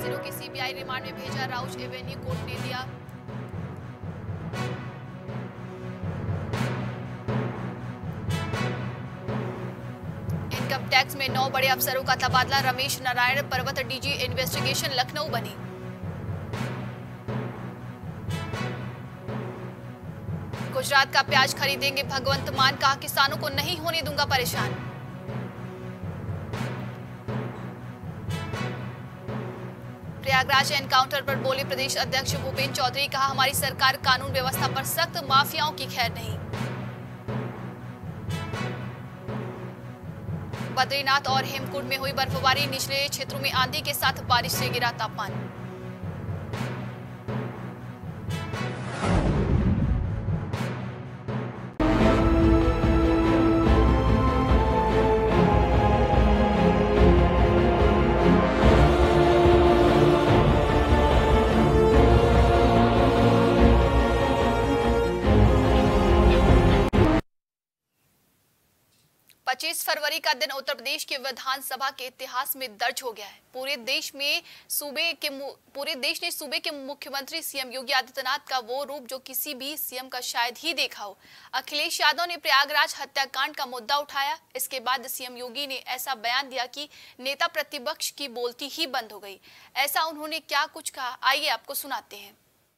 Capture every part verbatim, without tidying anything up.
जिलों के CBI remand में भेजा, राउज एवेन्यू कोर्ट ने दिया। इनकम टैक्स में नौ बड़े अफसरों का तबादला, रमेश नारायण पर्वत डीजी इन्वेस्टिगेशन लखनऊ बनी। गुजरात का प्याज खरीदेंगे भगवंत मान, कहा किसानों को नहीं होने दूंगा परेशान। प्रयागराज एनकाउंटर पर बोले प्रदेश अध्यक्ष भूपेंद्र चौधरी, कहा हमारी सरकार कानून व्यवस्था पर सख्त, माफियाओं की खैर नहीं। बद्रीनाथ और हेमकुंड में हुई बर्फबारी, निचले क्षेत्रों में आंधी के साथ बारिश से गिरा तापमान। पच्चीस फरवरी का दिन उत्तर प्रदेश के विधानसभा के इतिहास में दर्ज हो गया है। पूरे देश में सूबे के पूरे देश ने सूबे के मुख्यमंत्री सीएम योगी आदित्यनाथ का वो रूप जो किसी भी सीएम का शायद ही देखा हो। अखिलेश यादव ने प्रयागराज हत्याकांड का मुद्दा उठाया। इसके बाद सीएम योगी ने ऐसा बयान दिया कि नेता प्रतिपक्ष की बोलती ही बंद हो गई। ऐसा उन्होंने क्या कुछ कहा, आइए आपको सुनाते हैं।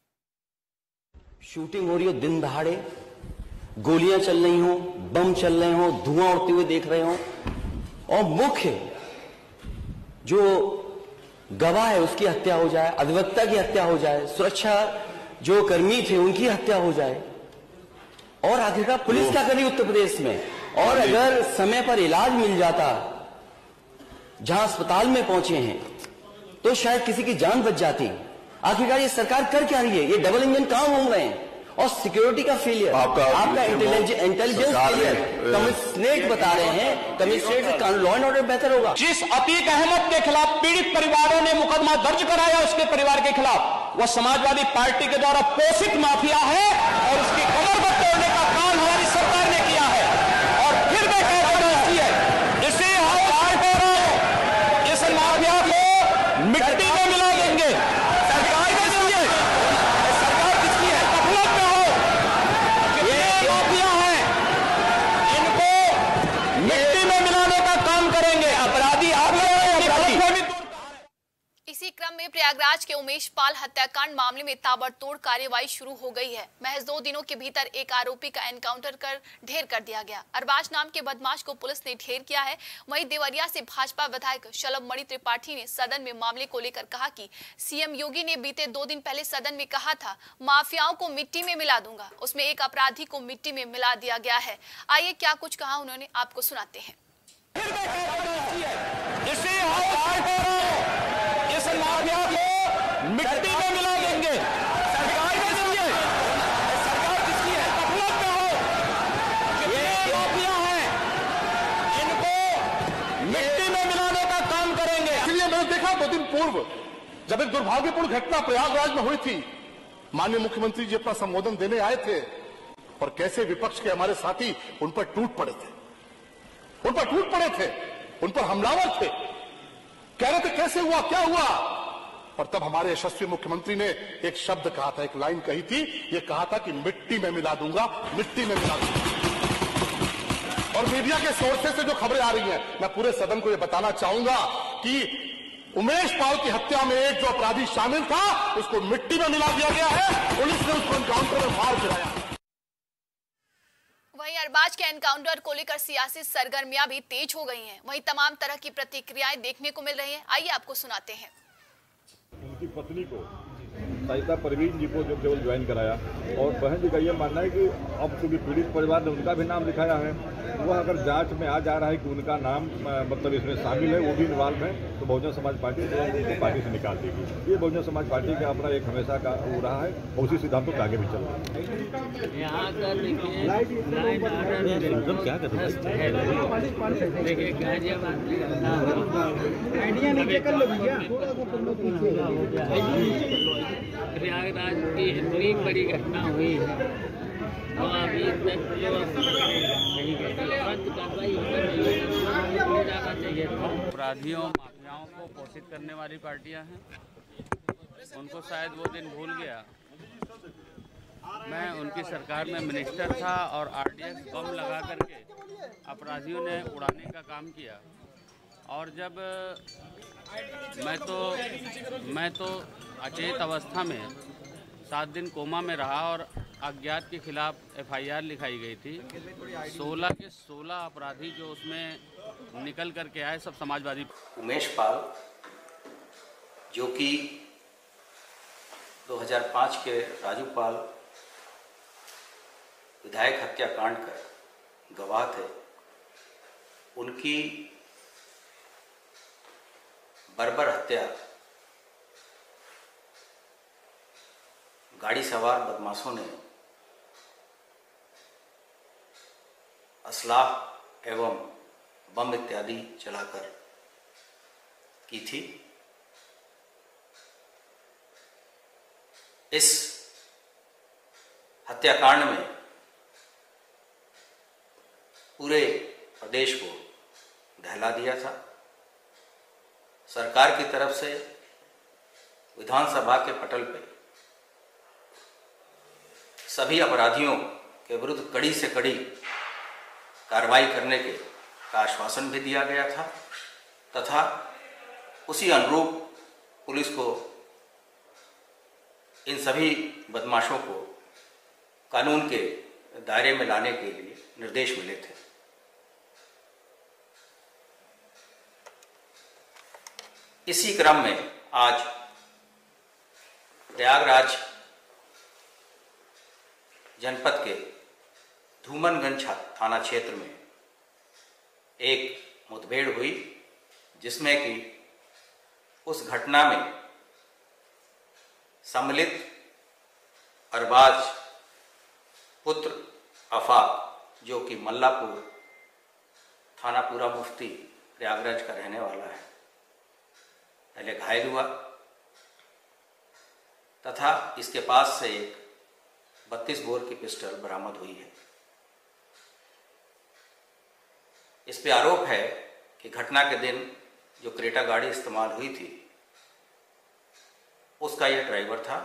शूटिंग हो रही हो दिन दहाड़े, गोलियां चल रही हो, बम चल रहे हो, धुआं उड़ते हुए देख रहे हो, और मुख्य जो गवाह है उसकी हत्या हो जाए, अधिवक्ता की हत्या हो जाए, सुरक्षा जो कर्मी थे उनकी हत्या हो जाए, और आखिरकार पुलिस क्या करी उत्तर प्रदेश में। और अगर समय पर इलाज मिल जाता जहां अस्पताल में पहुंचे हैं तो शायद किसी की जान बच जाती। आखिरकार ये सरकार कर क्या रही है? ये डबल इंजन काम हो रहे हैं, और सिक्योरिटी का फेलियर, आपका, आपका इंटेलिजेंस फेलियर। कमिश्नरेट बता रहे हैं, कमिश्नरेट से लॉ एंड ऑर्डर बेहतर होगा। जिस अतीक अहमद के खिलाफ पीड़ित परिवारों ने मुकदमा दर्ज कराया उसके परिवार के खिलाफ, वह समाजवादी पार्टी के द्वारा पोषित माफिया है, और उसकी कमर पर तोड़ने का काम हमारी सरकार ने किया है। और फिर मैं कह रहा हूं, इसे हम आज हो रहा है, इस माफिया को मिट्टी में मिला देंगे। इसी क्रम में प्रयागराज के उमेश पाल हत्याकांड मामले में ताबड़तोड़ कार्रवाई शुरू हो गई है। महज दो दिनों के भीतर एक आरोपी का एनकाउंटर कर ढेर कर दिया गया। अरबाज नाम के बदमाश को पुलिस ने ढेर किया है। वहीं देवरिया से भाजपा विधायक शलभ मणि त्रिपाठी ने सदन में मामले को लेकर कहा कि सीएम योगी ने बीते दो दिन पहले सदन में कहा था माफियाओं को मिट्टी में मिला दूंगा, उसमें एक अपराधी को मिट्टी में मिला दिया गया है। आइए क्या कुछ कहा उन्होंने, आपको सुनाते हैं। इस माफिया को मिट्टी में मिला देंगे। सरकार के जरिए, सरकार किसकी है? गफलत में हो, ये माफिया हैं, इनको मिट्टी में मिलाने का काम करेंगे। इसलिए मैंने देखा दो दिन पूर्व जब एक दुर्भाग्यपूर्ण घटना प्रयागराज में हुई थी, माननीय मुख्यमंत्री जी अपना संबोधन देने आए थे, और कैसे विपक्ष के हमारे साथी उन पर टूट पड़े थे, उन पर टूट पड़े थे, उन पर हमलावर थे, कह रहे थे कैसे हुआ, क्या हुआ। और तब हमारे यशस्वी मुख्यमंत्री ने एक शब्द कहा था, एक लाइन कही थी, ये कहा था कि मिट्टी में मिला दूंगा, मिट्टी में मिला दूंगा। और मीडिया के सोर्सेस से जो खबरें आ रही हैं, मैं पूरे सदन को ये बताना चाहूंगा कि उमेश पाल की हत्या में एक जो अपराधी शामिल था उसको मिट्टी में मिला दिया गया है, पुलिस ने उसको एनकाउंटर में मार गिराया। वहीं अरबाज के एनकाउंटर को लेकर सियासी सरगर्मियां भी तेज हो गई हैं। वहीं तमाम तरह की प्रतिक्रियाएं देखने को मिल रही हैं। आइए आपको सुनाते हैं। उनकी पत्नी को सहिता परवीन जी को जो केवल ज्वाइन कराया, और बहन जी का ये मानना है कि अब चूंकि पीड़ित परिवार ने उनका भी नाम लिखाया है, वह अगर जांच में आ जा रहा है कि उनका नाम मतलब इसमें शामिल है, वो भी इन्वॉल्व है, तो बहुजन समाज पार्टी उनको पार्टी से निकाल देगी। ये बहुजन समाज पार्टी का अपना एक हमेशा का वो रहा है, उसी सिद्धांतों के आगे भी चल रहा है। यहाँ का देखिए लाइन ऑर्डर क्या कर देखिए प्रयागराज की इतनी बड़ी घटना हुई है, तो अभी तक अपराधियों माफियाओं को पोषित करने वाली पार्टियां हैं। उनको शायद वो दिन भूल गया। मैं उनकी सरकार में मिनिस्टर था और आरडीएक्स बम लगा करके अपराधियों ने उड़ाने का काम किया। और जब मैं तो मैं तो अचेत अवस्था में सात दिन कोमा में रहा और अज्ञात के खिलाफ एफआईआर लिखाई गई थी। सोलह के सोलह अपराधी जो उसमें निकल करके आए सब समाजवादी। उमेश पाल जो कि दो हज़ार पाँच के राजू पाल विधायक हत्याकांड का गवाह थे, उनकी बर्बर हत्या गाड़ी सवार बदमाशों ने असलाह एवं बम इत्यादि चलाकर की थी। इस हत्याकांड में पूरे प्रदेश को दहला दिया था। सरकार की तरफ से विधानसभा के पटल पे सभी अपराधियों के विरुद्ध कड़ी से कड़ी कार्रवाई करने के का आश्वासन भी दिया गया था तथा उसी अनुरूप पुलिस को इन सभी बदमाशों को कानून के दायरे में लाने के लिए निर्देश मिले थे। इसी क्रम में आज प्रयागराज जनपद के धूमनगंज थाना क्षेत्र में एक मुठभेड़ हुई, जिसमें कि उस घटना में सम्मिलित अरबाज पुत्र आफाक जो कि मल्लापुर थाना पूरा मुफ्ती प्रयागराज का रहने वाला है, पहले घायल हुआ तथा इसके पास से एक बत्तीस बोर की पिस्टल बरामद हुई है। इस पे आरोप है कि घटना के दिन जो क्रेटा गाड़ी इस्तेमाल हुई थी उसका यह ड्राइवर था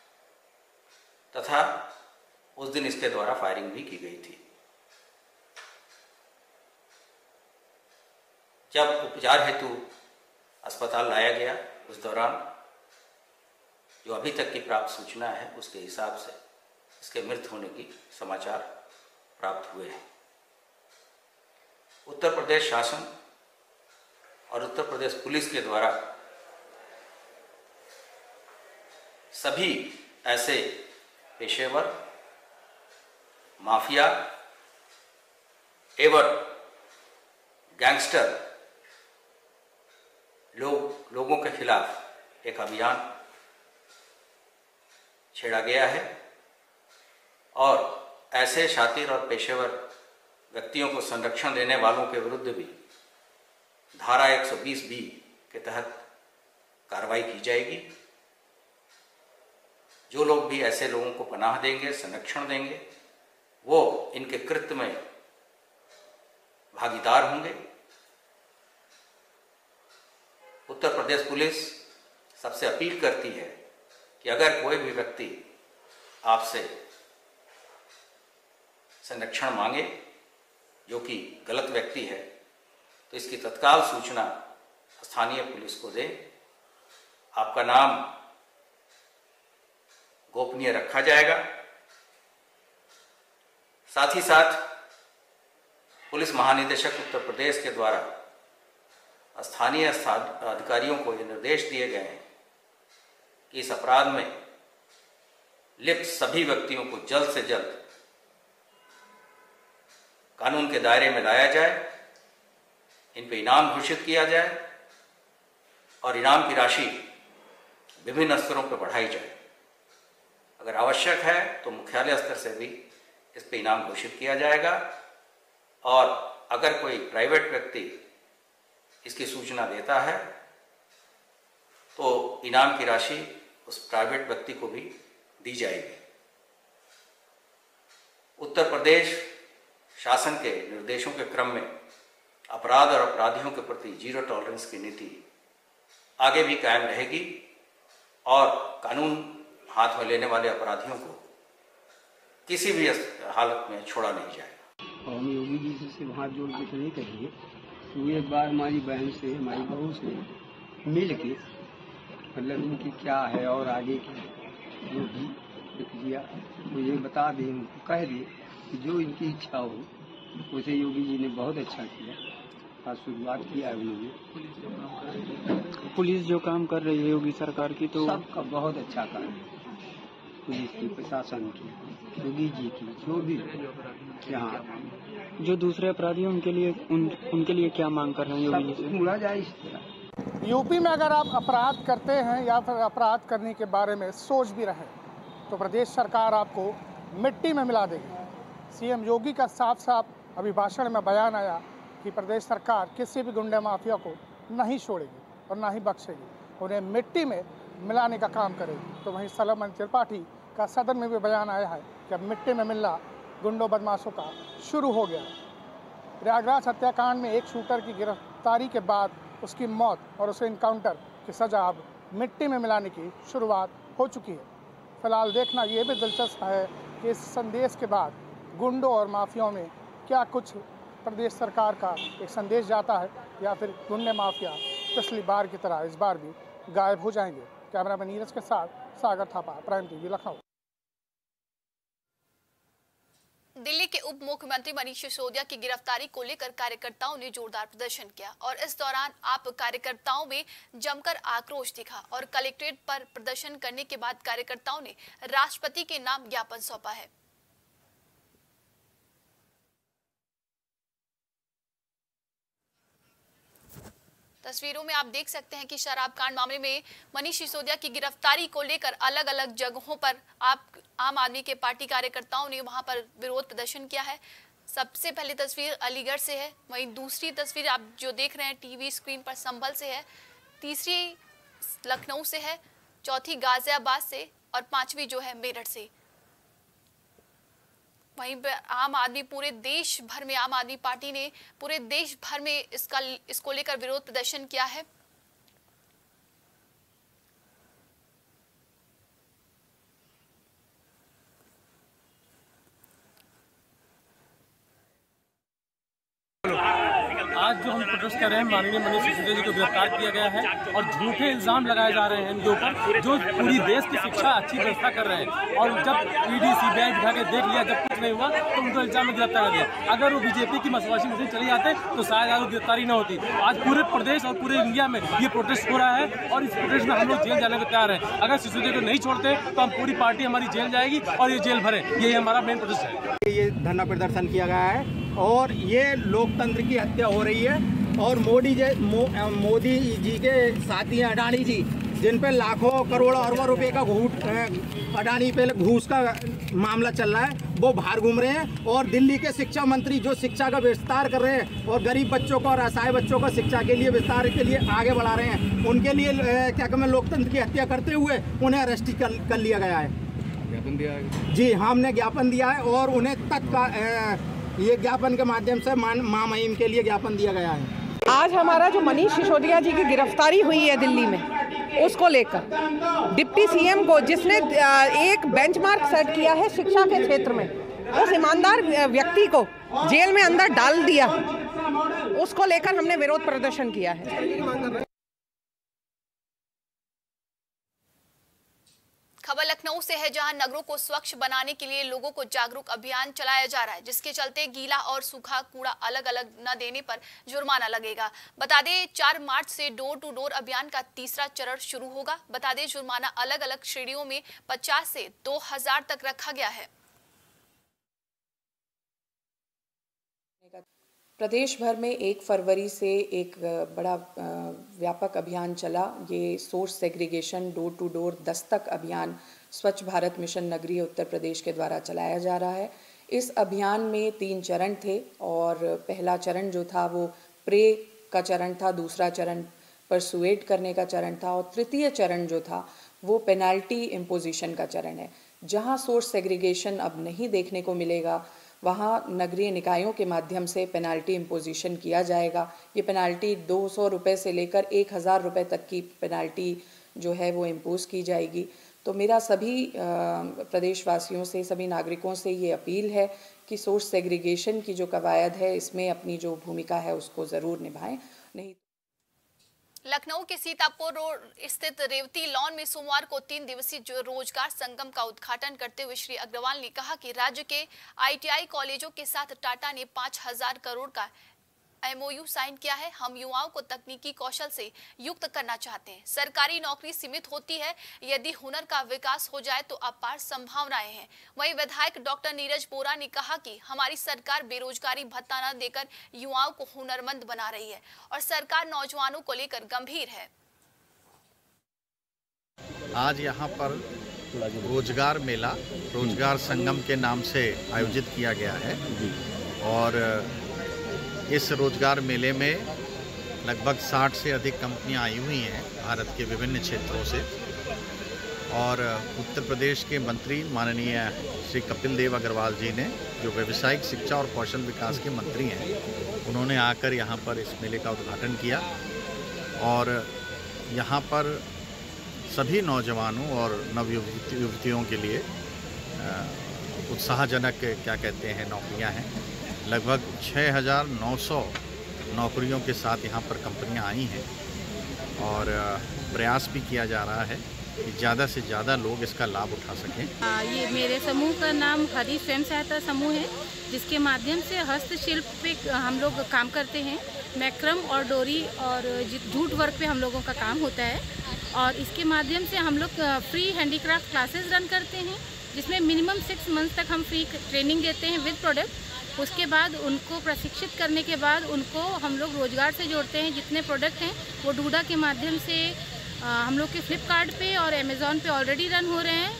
तथा उस दिन इसके द्वारा फायरिंग भी की गई थी। जब उपचार हेतु अस्पताल लाया गया, उस दौरान जो अभी तक की प्राप्त सूचना है उसके हिसाब से इसके मृत होने की समाचार प्राप्त हुए हैं। उत्तर प्रदेश शासन और उत्तर प्रदेश पुलिस के द्वारा सभी ऐसे पेशेवर, माफिया एवं गैंगस्टर लोग लोगों के खिलाफ एक अभियान छेड़ा गया है और ऐसे शातिर और पेशेवर व्यक्तियों को संरक्षण देने वालों के विरुद्ध भी धारा एक सौ बीस बी के तहत कार्रवाई की जाएगी। जो लोग भी ऐसे लोगों को पनाह देंगे, संरक्षण देंगे, वो इनके कृत्य में भागीदार होंगे। उत्तर प्रदेश पुलिस सबसे अपील करती है कि अगर कोई भी व्यक्ति आपसे संरक्षण मांगे जो कि गलत व्यक्ति है, तो इसकी तत्काल सूचना स्थानीय पुलिस को दें। आपका नाम गोपनीय रखा जाएगा। साथ ही साथ पुलिस महानिदेशक उत्तर प्रदेश के द्वारा स्थानीय अधिकारियों को ये निर्देश दिए गए हैं कि इस अपराध में लिप्त सभी व्यक्तियों को जल्द से जल्द कानून के दायरे में लाया जाए, इन पे इनाम घोषित किया जाए और इनाम की राशि विभिन्न स्तरों पर बढ़ाई जाए। अगर आवश्यक है तो मुख्यालय स्तर से भी इस पे इनाम घोषित किया जाएगा और अगर कोई प्राइवेट व्यक्ति इसकी सूचना देता है तो इनाम की राशि उस प्राइवेट व्यक्ति को भी दी जाएगी। उत्तर प्रदेश शासन के निर्देशों के क्रम में अपराध और अपराधियों के प्रति जीरो टॉलरेंस की नीति आगे भी कायम रहेगी और कानून हाथ में लेने वाले अपराधियों को किसी भी हालत में छोड़ा नहीं जाएगा। और हम योगी जी से सिर्फ हाथ जोड़ के नहीं कहेंगे, वो एक बार हमारी बहन से, हमारी बहू से मिल के मतलब उनकी क्या है और आगे की जो भी प्रक्रिया मुझे बता दें, उनको कह दें कि जो इनकी इच्छा हो। उसे योगी जी ने बहुत अच्छा किया, आज शुरुआत किया है उन्होंने। पुलिस जो काम कर रही है योगी सरकार की, तो सबका बहुत अच्छा काम है, पुलिस की, प्रशासन की, योगी जी की, जो भी यहाँ जो दूसरे अपराधी हैं उनके लिए उन, उनके लिए क्या मांग कर रहे हैं योगी जी से? मुड़ा जाए इस तरह। यूपी में अगर आप अपराध करते हैं या फिर अपराध करने के बारे में सोच भी रहे तो प्रदेश सरकार आपको मिट्टी में मिला देगी। सीएम योगी का साफ साफ अभिभाषण में बयान आया कि प्रदेश सरकार किसी भी गुंडे माफिया को नहीं छोड़ेगी और ना ही बख्शेगी, उन्हें मिट्टी में मिलाने का काम करेगी। तो वहीं सलमान त्रिपाठी का सदन में भी बयान आया है कि अब मिट्टी में मिलना गुंडों बदमाशों का शुरू हो गया। प्रयागराज हत्याकांड में एक शूटर की गिरफ्तारी के बाद उसकी मौत और उसे इनकाउंटर की सजा अब मिट्टी में मिलाने की शुरुआत हो चुकी है। फिलहाल देखना ये भी दिलचस्प है कि इस संदेश के बाद गुंडों और माफियाओं में क्या कुछ प्रदेश सरकार का एक संदेश जाता है या फिर गुंडे माफिया पिछली बार की तरह इस बार भी गायब हो जाएंगे। कैमरामैन नीरज के साथ सागर थापा, प्राइम टीवी, लखनऊ। दिल्ली के उप मुख्यमंत्री मनीष सिसोदिया की गिरफ्तारी को लेकर कार्यकर्ताओं ने जोरदार प्रदर्शन किया और इस दौरान आप कार्यकर्ताओं में जमकर आक्रोश दिखा और कलेक्ट्रेट पर प्रदर्शन करने के बाद कार्यकर्ताओं ने राष्ट्रपति के नाम ज्ञापन सौंपा है। तस्वीरों में आप देख सकते हैं कि शराब कांड मामले में मनीष सिसोदिया की गिरफ्तारी को लेकर अलग अलग जगहों पर आप आम आदमी के पार्टी कार्यकर्ताओं ने वहां पर विरोध प्रदर्शन किया है। सबसे पहली तस्वीर अलीगढ़ से है, वहीं दूसरी तस्वीर आप जो देख रहे हैं टीवी स्क्रीन पर संभल से है, तीसरी लखनऊ से है, चौथी गाजियाबाद से और पांचवी जो है मेरठ से। वहीं पर आम आदमी पूरे देश भर में आम आदमी पार्टी ने पूरे देश भर में इसका इसको लेकर विरोध प्रदर्शन किया है। आज जो हम प्रोटेस्ट कर रहे हैं, माननीय मनीष सिसोदिया जी को गिरफ्तार किया गया है और झूठे इल्जाम लगाए जा रहे हैं इनके ऊपर, जो पूरी देश की शिक्षा अच्छी व्यवस्था कर रहे हैं। और जब ईडी सीबीआई बिठा के देख लिया, जब कुछ नहीं हुआ तो उनको इल्जाम में गिरफ्तार कर दिया। अगर वो बीजेपी की मसवाशी मशीन चली जाते तो शायद आज गिरफ्तारी न होती। आज पूरे प्रदेश और पूरे इंडिया में ये प्रोटेस्ट हो रहा है और इस प्रोटेस्ट में हम लोग जेल जाने को तैयार हैं। अगर सिसोदिया को नहीं छोड़ते तो हम पूरी पार्टी हमारी जेल जाएगी और ये जेल भरे, यही हमारा मेन प्रोटेस्ट है। ये धरना प्रदर्शन किया गया है और ये लोकतंत्र की हत्या हो रही है। और मोदी जी मो, मोदी जी के साथी अडानी जी, जिन पे लाखों करोड़ों अरबों रुपए का घूट अडानी पे घूस का मामला चल रहा है, वो बाहर घूम रहे हैं। और दिल्ली के शिक्षा मंत्री जो शिक्षा का विस्तार कर रहे हैं और गरीब बच्चों को और असहाय बच्चों को शिक्षा के लिए विस्तार के लिए आगे बढ़ा रहे हैं, उनके लिए क्या कहते हैं, लोकतंत्र की हत्या करते हुए उन्हें अरेस्ट कर, कर लिया गया है। ज्ञापन दिया है जी, हमने ज्ञापन दिया है और उन्हें तत्काल ये ज्ञापन के माध्यम से मां महिम के लिए ज्ञापन दिया गया है। आज हमारा जो मनीष सिसोदिया जी की गिरफ्तारी हुई है दिल्ली में, उसको लेकर डिप्टी सीएम को, जिसने एक बेंचमार्क सेट किया है शिक्षा के क्षेत्र में, उस ईमानदार व्यक्ति को जेल में अंदर डाल दिया, उसको लेकर हमने विरोध प्रदर्शन किया है। खबर लखनऊ से है, जहां नगरों को स्वच्छ बनाने के लिए लोगों को जागरूक अभियान चलाया जा रहा है, जिसके चलते गीला और सूखा कूड़ा अलग अलग न देने पर जुर्माना लगेगा। बता दें चार मार्च से डोर टू डोर अभियान का तीसरा चरण शुरू होगा। बता दें जुर्माना अलग अलग श्रेणियों में पचास से दो हजार तक रखा गया है। प्रदेश भर में एक फरवरी से एक बड़ा व्यापक अभियान चला। ये source segregation door to door दस्तक अभियान स्वच्छ भारत मिशन नगरीय उत्तर प्रदेश के द्वारा चलाया जा रहा है। इस अभियान में तीन चरण थे और पहला चरण जो था वो प्रे का चरण था, दूसरा चरण परसुएट करने का चरण था और तृतीय चरण जो था वो पेनाल्टी इम्पोजिशन का चरण है। जहाँ सोर्स सेग्रीगेशन अब नहीं देखने को मिलेगा, वहाँ नगरीय निकायों के माध्यम से पेनाल्टी इम्पोजिशन किया जाएगा। ये पेनाल्टी दो सौ रुपये से लेकर एक हज़ार रुपये तक की पेनाल्टी जो है वो इम्पोज की जाएगी। तो मेरा सभी प्रदेशवासियों से, सभी नागरिकों से ये अपील है कि सोर्स सेग्रीगेशन की जो कवायद है इसमें अपनी जो भूमिका है उसको ज़रूर निभाएं। नहीं लखनऊ के सीतापुर रोड स्थित रेवती लॉन में सोमवार को तीन दिवसीय जो रोजगार संगम का उद्घाटन करते हुए श्री अग्रवाल ने कहा कि राज्य के आई टी आई कॉलेजों के साथ टाटा ने पाँच हजार करोड़ का एम ओ यू साइन किया है। हम युवाओं को तकनीकी कौशल से युक्त करना चाहते हैं। सरकारी नौकरी सीमित होती है, यदि हुनर का विकास हो जाए तो अपार संभावनाएं हैं। वहीं विधायक डॉक्टर नीरज बोरा ने कहा कि हमारी सरकार बेरोजगारी भत्ता न देकर युवाओं को हुनरमंद बना रही है और सरकार नौजवानों को लेकर गंभीर है। आज यहाँ पर रोजगार मेला रोजगार संगम के नाम से आयोजित किया गया है और इस रोजगार मेले में लगभग साठ से अधिक कंपनियां आई हुई हैं भारत के विभिन्न क्षेत्रों से और उत्तर प्रदेश के मंत्री माननीय श्री कपिल देव अग्रवाल जी ने, जो व्यावसायिक शिक्षा और कौशल विकास के मंत्री हैं, उन्होंने आकर यहां पर इस मेले का उद्घाटन किया और यहां पर सभी नौजवानों और नवयुवती युवतियों के लिए उत्साहजनक क्या कहते हैं नौकरियां हैं। लगभग छः हज़ार नौ सौ नौकरियों के साथ यहाँ पर कंपनियाँ आई हैं और प्रयास भी किया जा रहा है कि ज़्यादा से ज़्यादा लोग इसका लाभ उठा सकें। आ, ये मेरे समूह का नाम हरी स्वयं सहायता समूह है, जिसके माध्यम से हस्तशिल्प पे हम लोग काम करते हैं। मैक्रम और डोरी और जूट वर्क पे हम लोगों का काम होता है और इसके माध्यम से हम लोग फ्री हैंडीक्राफ्ट क्लासेस रन करते हैं, जिसमें मिनिमम सिक्स मंथ्स तक हम फ्री ट्रेनिंग देते हैं विद प्रोडक्ट। उसके बाद उनको प्रशिक्षित करने के बाद उनको हम लोग रोजगार से जोड़ते हैं। जितने प्रोडक्ट हैं वो डूडा के माध्यम से आ, हम लोग के फ्लिपकार्ट पे और अमेज़ॉन पे ऑलरेडी रन हो रहे हैं।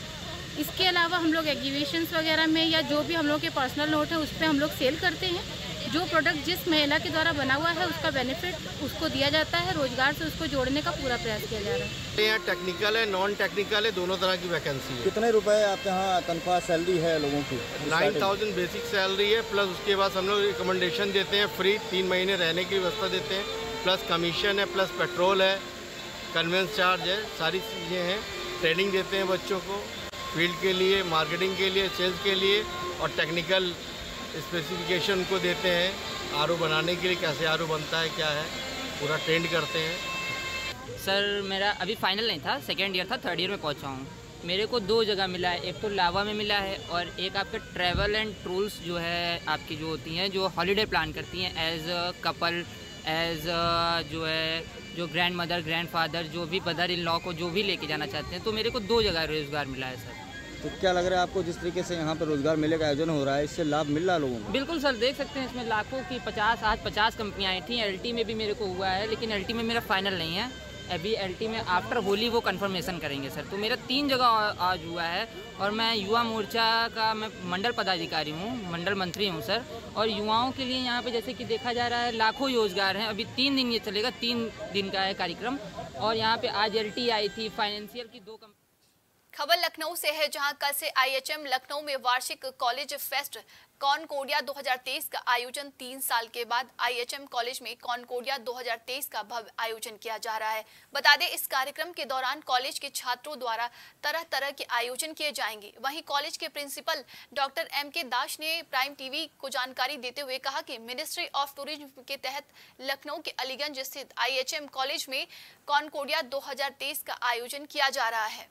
इसके अलावा हम लोग एग्जीबिशंस वगैरह में या जो भी हम लोग के पर्सनल नोट है उस पर हम लोग सेल करते हैं। जो प्रोडक्ट जिस महिला के द्वारा बना हुआ है उसका बेनिफिट उसको दिया जाता है, रोजगार से उसको जोड़ने का पूरा प्रयास किया जा रहा है। यहाँ टेक्निकल है, नॉन टेक्निकल है, दोनों तरह की वैकेंसी है। कितने रुपए आपके यहाँ तनख्वाह सैलरी है लोगों की? नाइन थाउजेंड बेसिक सैलरी है, प्लस उसके बाद हम लोग रिकमेंडेशन देते हैं, फ्री तीन महीने रहने की व्यवस्था देते हैं, प्लस कमीशन है, प्लस पेट्रोल है, कन्वेंस चार्ज है, सारी चीज़ें हैं। ट्रेनिंग देते हैं बच्चों को फील्ड के लिए, मार्केटिंग के लिए, सेल्स के लिए और टेक्निकल स्पेसिफिकेशन को देते हैं। आर ओ बनाने के लिए कैसे आर ओ बनता है, क्या है, पूरा ट्रेंड करते हैं। सर मेरा अभी फाइनल नहीं था, सेकेंड ईयर था, थर्ड ईयर में पहुंचा हूँ। मेरे को दो जगह मिला है, एक तो लावा में मिला है और एक आपके ट्रैवल एंड टूर्स जो है आपकी जो होती हैं जो हॉलीडे प्लान करती हैं एज अ कपल, एज जो है जो ग्रैंड मदर ग्रैंड फादर जो भी मदर इन लॉ को जो भी लेके जाना चाहते हैं। तो मेरे को दो जगह रोजगार मिला है सर। तो क्या लग रहा है आपको, जिस तरीके से यहाँ पर रोजगार मेले का आयोजन हो रहा है, इससे लाभ मिल रहा है लोगों को? बिल्कुल सर, देख सकते हैं इसमें लाखों की पचास आज पचास कंपनियाँ आई थी। एलटी में भी मेरे को हुआ है, लेकिन एलटी में मेरा फाइनल नहीं है अभी। एलटी में आफ्टर होली वो कंफर्मेशन करेंगे सर। तो मेरा तीन जगह आज हुआ है और मैं युवा मोर्चा का मैं मंडल पदाधिकारी हूँ, मंडल मंत्री हूँ सर। और युवाओं के लिए यहाँ पे जैसे कि देखा जा रहा है लाखों रोजगार हैं। अभी तीन दिन ये चलेगा, तीन दिन का है कार्यक्रम। और यहाँ पे आज एलटी आई थी, फाइनेंशियल की दो कंपनी। खबर लखनऊ से है, जहां कल से आईएचएम लखनऊ में वार्षिक कॉलेज फेस्ट कॉनकोर्डिया दो हज़ार तेईस का आयोजन तीन साल के बाद आईएचएम कॉलेज में कॉनकोर्डिया दो हज़ार तेईस का भव्य आयोजन किया जा रहा है। बता दें, इस कार्यक्रम के दौरान कॉलेज के छात्रों द्वारा तरह तरह के आयोजन किए जाएंगे। वहीं कॉलेज के प्रिंसिपल डॉक्टर एम के दास ने प्राइम टीवी को जानकारी देते हुए कहा कि मिनिस्ट्री ऑफ टूरिज्म के तहत लखनऊ के अलीगंज स्थित आईएचएम कॉलेज में कॉनकोर्डिया दो हज़ार तेईस का आयोजन किया जा रहा है।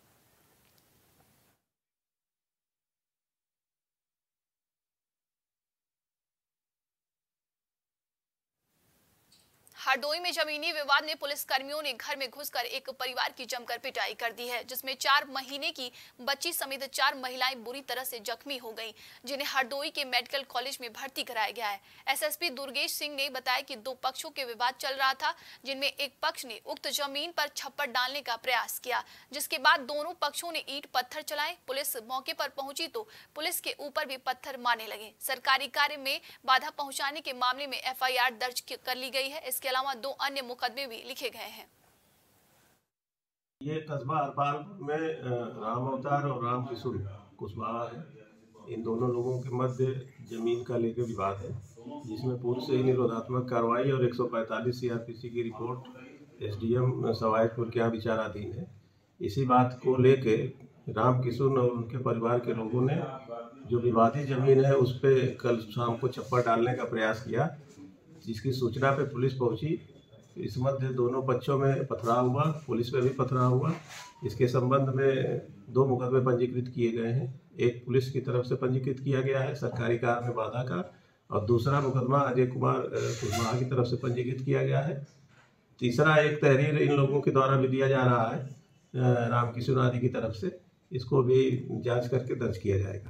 हरदोई में जमीनी विवाद में पुलिसकर्मियों ने घर में घुसकर एक परिवार की जमकर पिटाई कर दी है, जिसमें चार महीने की बच्ची समेत चार महिलाएं बुरी तरह से जख्मी हो गईं, जिन्हें हरदोई के मेडिकल कॉलेज में भर्ती कराया गया है। एसएसपी दुर्गेश सिंह ने बताया कि दो पक्षों के विवाद चल रहा था, जिनमें एक पक्ष ने उक्त जमीन पर छप्पर डालने का प्रयास किया, जिसके बाद दोनों पक्षों ने ईंट पत्थर चलाए। पुलिस मौके पर पहुंची तो पुलिस के ऊपर भी पत्थर मारने लगे। सरकारी कार्य में बाधा पहुंचाने के मामले में एफ आई आर दर्ज कर ली गई है। इसके अलावा दो अन्य मुकदमे भी लिखे गए हैं। ये कस्बा अरपालपुर में राम अवतार और राम किशोर कुशवाहा है। इन दोनों लोगों के मध्य जमीन का लेकर विवाद है, जिसमें पूर्व से ही निरोधात्मक कार्रवाई और एक सौ पैंतालीस सीआरपीसी की रिपोर्ट एसडीएम सवायतपुर के यहाँ विचाराधीन है। इसी बात को लेके राम किशुन और उनके परिवार के लोगों ने जो विवादित जमीन है उस पर कल शाम को चप्पा डालने का प्रयास किया, जिसकी सूचना पे पुलिस पहुंची। इस मध्य दोनों पक्षों में पथराव हुआ, पुलिस में भी पथराव हुआ। इसके संबंध में दो मुकदमे पंजीकृत किए गए हैं। एक पुलिस की तरफ से पंजीकृत किया गया है सरकारी कार में बाधा का, और दूसरा मुकदमा अजय कुमार कुशवाहा की तरफ से पंजीकृत किया गया है। तीसरा एक तहरीर इन लोगों के द्वारा भी दिया जा रहा है राम किशोर आदि की तरफ से, इसको भी जांच करके दर्ज किया जाएगा।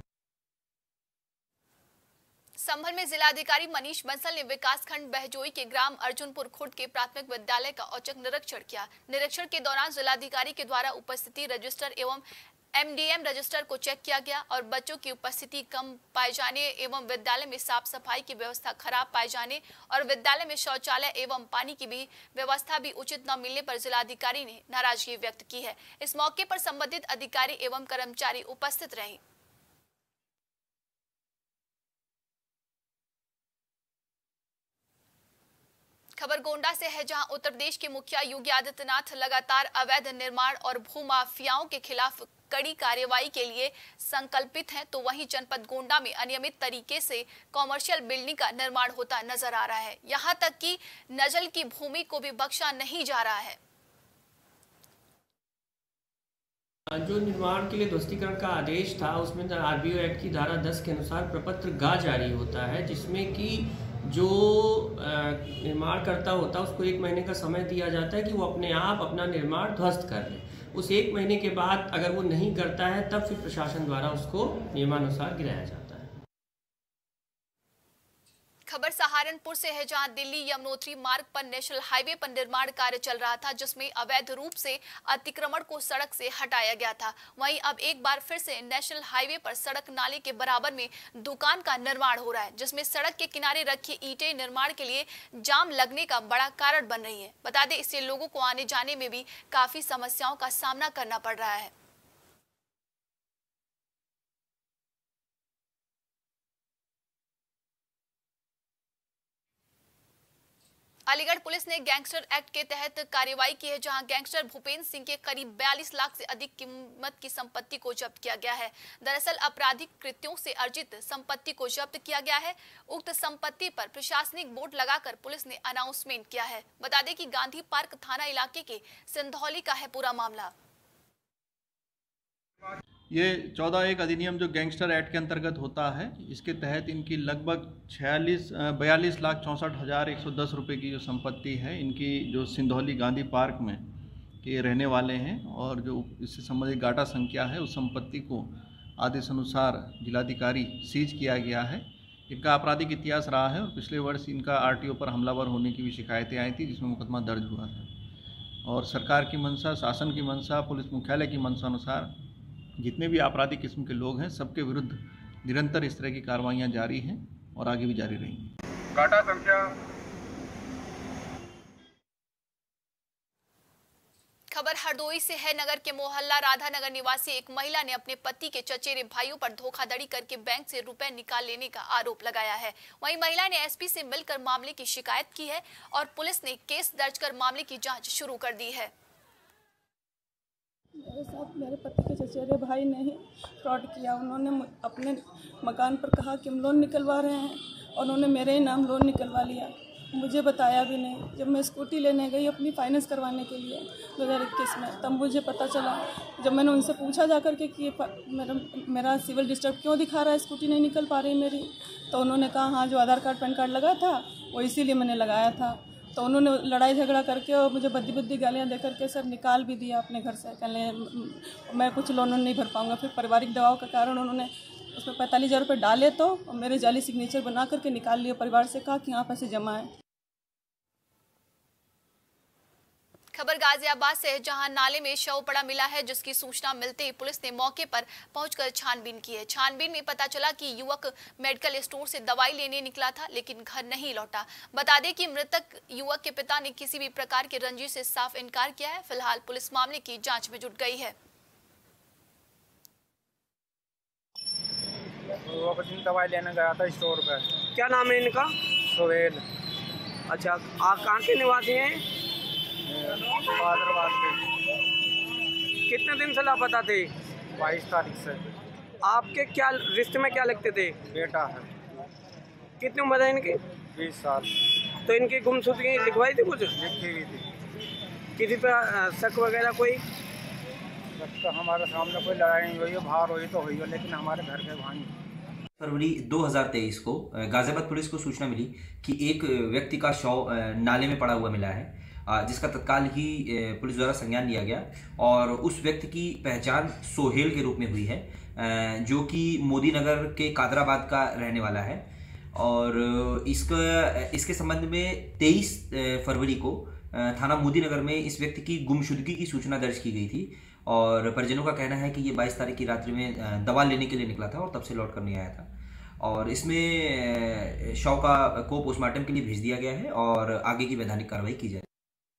संभल में जिलाधिकारी मनीष बंसल ने विकासखंड बहजोई के ग्राम अर्जुनपुर खुर्द के प्राथमिक विद्यालय का औचक निरीक्षण किया। निरीक्षण के दौरान जिलाधिकारी के द्वारा उपस्थिति रजिस्टर एवं एमडीएम रजिस्टर को चेक किया गया और बच्चों की उपस्थिति कम पाए जाने एवं विद्यालय में साफ सफाई की व्यवस्था खराब पाए जाने और विद्यालय में शौचालय एवं पानी की भी व्यवस्था भी उचित न मिलने पर जिलाधिकारी ने नाराजगी व्यक्त की है। इस मौके पर संबंधित अधिकारी एवं कर्मचारी उपस्थित रहे। खबर गोंडा से है, जहां उत्तर प्रदेश के मुखिया योगी आदित्यनाथ लगातार अवैध निर्माण और भूमाफियाओं के खिलाफ कड़ी कार्रवाई के लिए संकल्पित हैं, तो वहीं जनपद गोंडा में अनियमित तरीके से कॉमर्शियल बिल्डिंग का निर्माण होता नजर आ रहा है। यहां तक कि नजल की भूमि को भी बख्शा नहीं जा रहा है। जो निर्माण के लिए ध्वस्तीकरण का आदेश था उसमें आरबीओ एक्ट की धारा दस के अनुसार प्रपत्र गा जारी होता है, जिसमें कि जो निर्माण करता होता है उसको एक महीने का समय दिया जाता है कि वो अपने आप अपना निर्माण ध्वस्त कर ले। उस एक महीने के बाद अगर वो नहीं करता है तब फिर प्रशासन द्वारा उसको नियमानुसार गिराया जाता है। खबर सहारनपुर से है, जहां दिल्ली यमुनोत्री मार्ग पर नेशनल हाईवे पर निर्माण कार्य चल रहा था, जिसमें अवैध रूप से अतिक्रमण को सड़क से हटाया गया था। वहीं अब एक बार फिर से नेशनल हाईवे पर सड़क नाले के बराबर में दुकान का निर्माण हो रहा है, जिसमें सड़क के किनारे रखी ईंटें निर्माण के लिए जाम लगने का बड़ा कारण बन रही है। बता दें, इससे लोगों को आने जाने में भी काफी समस्याओं का सामना करना पड़ रहा है। अलीगढ़ पुलिस ने गैंगस्टर एक्ट के तहत कार्रवाई की है, जहां गैंगस्टर भूपेंद्र सिंह के करीब बयालीस लाख से अधिक कीमत की संपत्ति को जब्त किया गया है। दरअसल आपराधिक कृत्यों से अर्जित संपत्ति को जब्त किया गया है। उक्त संपत्ति पर प्रशासनिक बोर्ड लगाकर पुलिस ने अनाउंसमेंट किया है। बता दें कि गांधी पार्क थाना इलाके के सिंधौली का है पूरा मामला। ये चौदह एक अधिनियम जो गैंगस्टर एक्ट के अंतर्गत होता है, इसके तहत इनकी लगभग छियालीस बयालीस लाख चौंसठ हज़ार एक सौ दस रुपये की जो संपत्ति है, इनकी जो सिंधौली गांधी पार्क में के रहने वाले हैं और जो इससे संबंधित गाटा संख्या है, उस संपत्ति को आदेशानुसार जिलाधिकारी सीज किया गया है। इनका आपराधिक इतिहास रहा है और पिछले वर्ष इनका आरटीओ पर हमलावर होने की भी शिकायतें आई थी, जिसमें मुकदमा दर्ज हुआ था। और सरकार की मंशा, शासन की मंशा, पुलिस मुख्यालय की मंशा अनुसार जितने भी आपराधिक किस्म के लोग हैं, सबके विरुद्ध निरंतर इस तरह की कार्रवाइयां जारी हैं और आगे भी जारी रहेंगी। गाटा संख्या खबर हरदोई से है, नगर के मोहल्ला राधा नगर निवासी एक महिला ने अपने पति के चचेरे भाइयों पर धोखाधड़ी करके बैंक से रुपए निकाल लेने का आरोप लगाया है। वहीं महिला ने एसपी से मिलकर मामले की शिकायत की है और पुलिस ने केस दर्ज कर मामले की जांच शुरू कर दी है। मेरे साथ मेरे पति के चचेरे भाई ने ही फ्रॉड किया। उन्होंने अपने मकान पर कहा कि हम लोन निकलवा रहे हैं और उन्होंने मेरे ही नाम लोन निकलवा लिया, मुझे बताया भी नहीं। जब मैं स्कूटी लेने गई अपनी फाइनेंस करवाने के लिए दो हज़ार इक्कीस में, तब मुझे पता चला। जब मैंने उनसे पूछा जा कर के कि मेरा मेरा सिविल डिस्टर्ब क्यों दिखा रहा है, स्कूटी नहीं निकल पा रही मेरी, तो उन्होंने कहा हाँ जो आधार कार्ड पैन कार्ड लगा था वो इसीलिए मैंने लगाया था। तो उन्होंने लड़ाई झगड़ा करके और मुझे बद्दी बद्दी गालियाँ दे करके सर निकाल भी दिया अपने घर से। कहने मैं कुछ लोन नहीं भर पाऊँगा। फिर पारिवारिक दबाव के कारण उन्होंने उसमें पैंतालीस हज़ार रुपये डाले तो मेरे जाली सिग्नेचर बना करके निकाल लिए। परिवार से कहा कि यहाँ पैसे जमा है। खबर गाजियाबाद से है, जहां नाले में शव पड़ा मिला है, जिसकी सूचना मिलते ही पुलिस ने मौके पर पहुंचकर छानबीन की है। छानबीन में पता चला कि युवक मेडिकल स्टोर से दवाई लेने निकला था, लेकिन घर नहीं लौटा। बता दें कि मृतक युवक के पिता ने किसी भी प्रकार के रंजिश से साफ इनकार किया है। फिलहाल पुलिस मामले की जांच में जुट गई है। वो दवाई लेने गया था स्टोर पर। क्या नाम है इनका? सोहेल। अच्छा, आप कहाँ के निवासी हैं? हैदराबाद के। कितने दिन से लापता थे? बाईस तारीख से। आपके क्या रिश्ते में क्या लगते थे? बेटा है। कितनी उम्र है इनकी? बीस साल। तो इनकी गुमशुदगी लिखवाई थी कुछ? लिखी हुई थी। किसी पर शक वगैरह कोई? तो हमारे सामने कोई लड़ाई नहीं हुई है, बाहर हुई तो हुई है, लेकिन हमारे घर के वहाँ नहीं। फरवरी दो हज़ार तेईस को गाजियाबाद पुलिस को सूचना मिली कि एक व्यक्ति का शव नाले में पड़ा हुआ मिला है, जिसका तत्काल ही पुलिस द्वारा संज्ञान लिया गया और उस व्यक्ति की पहचान सोहेल के रूप में हुई है, जो कि मोदी नगर के कादराबाद का रहने वाला है। और इसका इसके संबंध में तेईस फरवरी को थाना मोदी नगर में इस व्यक्ति की गुमशुदगी की सूचना दर्ज की गई थी और परिजनों का कहना है कि ये बाईस तारीख की रात्रि में दवा लेने के लिए निकला था और तब से लौट कर नहीं आया था। और इसमें शव का को पोस्टमार्टम के लिए भेज दिया गया है और आगे की वैधानिक कार्रवाई की जाए।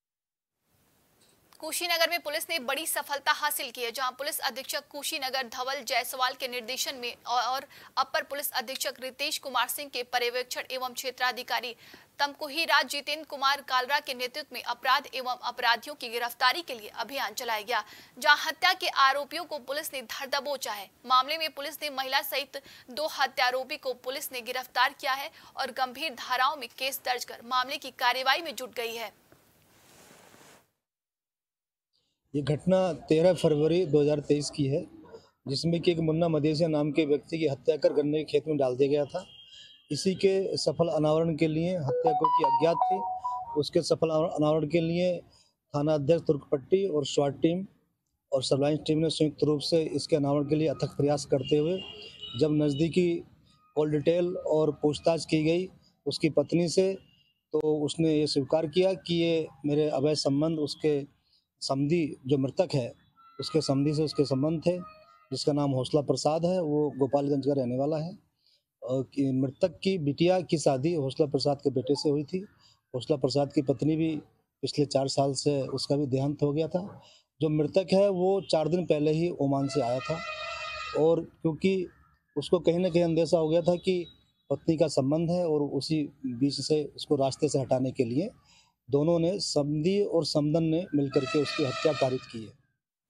कुशीनगर में पुलिस ने बड़ी सफलता हासिल की है, जहां पुलिस अधीक्षक कुशीनगर धवल जायसवाल के निर्देशन में और अपर पुलिस अधीक्षक रितेश कुमार सिंह के पर्यवेक्षण एवं क्षेत्राधिकारी तमकुहीराज जितेंद्र कुमार कालरा के नेतृत्व में अपराध एवं अपराधियों की गिरफ्तारी के लिए अभियान चलाया गया, जहां हत्या के आरोपियों को पुलिस ने धर दबोचा है। मामले में पुलिस ने महिला सहित दो हत्यारोपी को पुलिस ने गिरफ्तार किया है और गंभीर धाराओं में केस दर्ज कर मामले की कार्यवाही में जुट गई है। ये घटना तेरह फरवरी दो हज़ार तेईस की है, जिसमें कि एक मुन्ना मदेसिया नाम के व्यक्ति की हत्या कर गन्ने के खेत में डाल दिया गया था। इसी के सफल अनावरण के लिए हत्या को की अज्ञात थी, उसके सफल अनावरण के लिए थाना अध्यक्ष तुर्कपट्टी और स्वाट टीम और सर्विलांस टीम ने संयुक्त रूप से इसके अनावरण के लिए अथक प्रयास करते हुए जब नज़दीकी कॉल डिटेल और पूछताछ की गई उसकी पत्नी से, तो उसने ये स्वीकार किया कि ये मेरे अवैध संबंध उसके समधी जो मृतक है उसके समधी से उसके संबंध थे, जिसका नाम हौसला प्रसाद है, वो गोपालगंज का रहने वाला है। और मृतक की बिटिया की शादी हौसला प्रसाद के बेटे से हुई थी। हौसला प्रसाद की पत्नी भी पिछले चार साल से उसका भी देहांत हो गया था। जो मृतक है वो चार दिन पहले ही ओमान से आया था और क्योंकि उसको कहीं ना कहीं अंदेशा हो गया था कि पत्नी का संबंध है और उसी बीच से उसको रास्ते से हटाने के लिए दोनों ने समधी और समदन ने मिलकर के उसकी हत्या कारित की है।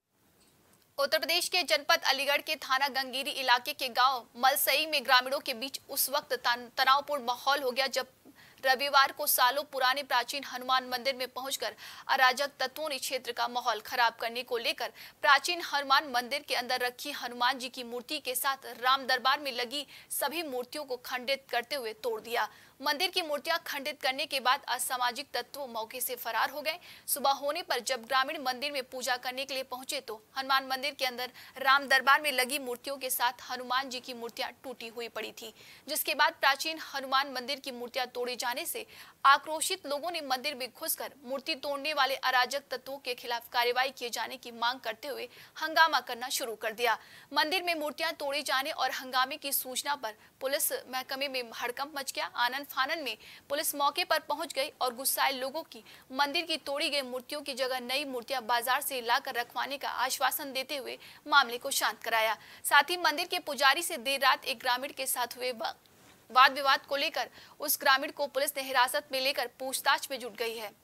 उत्तर प्रदेश के जनपद अलीगढ़ के थाना गंगीरी इलाके के गांव मलसई में ग्रामीणों के बीच उस वक्त तनावपूर्ण माहौल हो गया जब रविवार को सालों पुराने प्राचीन हनुमान मंदिर में पहुंचकर अराजक तत्वों ने क्षेत्र का माहौल खराब करने को लेकर प्राचीन हनुमान मंदिर के अंदर रखी हनुमान जी की मूर्ति के साथ राम दरबार में लगी सभी मूर्तियों को खंडित करते हुए तोड़ दिया। मंदिर की मूर्तियां खंडित करने के बाद असामाजिक तत्व मौके से फरार हो गए। सुबह होने पर जब ग्रामीण मंदिर में पूजा करने के लिए पहुंचे तो हनुमान मंदिर के अंदर राम दरबार में लगी मूर्तियों के साथ हनुमान जी की मूर्तियां टूटी हुई पड़ी थी, जिसके बाद प्राचीन हनुमान मंदिर की मूर्तियां तोड़े जाने से आक्रोशित लोगों ने मंदिर में घुसकर मूर्ति तोड़ने वाले अराजक तत्वों के खिलाफ कार्रवाई किए जाने की मांग करते हुए हंगामा करना शुरू कर दिया। मंदिर में मूर्तियां तोड़े जाने और हंगामे की सूचना पर पुलिस महकमे में हड़कंप मच गया। आनंद फानन में पुलिस मौके पर पहुंच गई और गुस्साए लोगों की मंदिर की तोड़ी गई मूर्तियों की जगह नई मूर्तियां बाजार से लाकर रखवाने का आश्वासन देते हुए मामले को शांत कराया। साथ ही मंदिर के पुजारी से देर रात एक ग्रामीण के साथ हुए वाद विवाद को लेकर उस ग्रामीण को पुलिस ने हिरासत में लेकर पूछताछ में जुट गई है।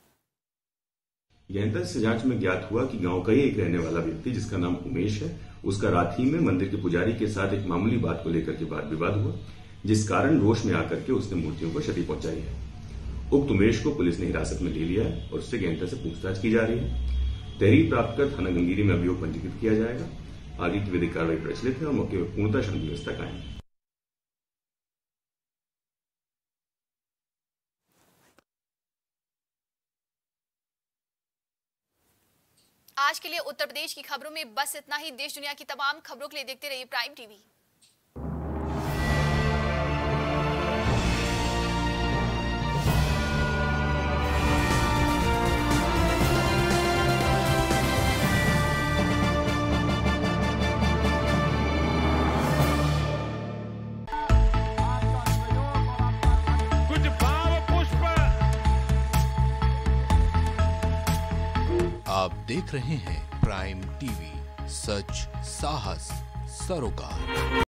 गहनता से जांच में ज्ञात हुआ कि गांव का ही एक रहने वाला व्यक्ति जिसका नाम उमेश है, उसका रात ही में मंदिर के पुजारी के साथ एक मामूली बात को लेकर के वाद विवाद हुआ, जिस कारण रोष में आकर के उसने मूर्तियों को क्षति पहुंचाई है। उक्त उमेश को पुलिस ने हिरासत में ले लिया है और उससे गहनता से पूछताछ की जा रही है। तहरीर प्राप्त कर थाना गंगीरी में अभियोग पंजीकृत किया जाएगा। आगे की विधिक कार्रवाई प्रचलित है और मौके पर पूर्णतः शांति व्यवस्था कायम है। आज के लिए उत्तर प्रदेश की खबरों में बस इतना ही। देश दुनिया की तमाम खबरों के लिए देखते रहिए प्राइम टीवी। कुछ भाव पुष्प। आप देख रहे हैं प्राइम टीवी, सच साहस सरोकार।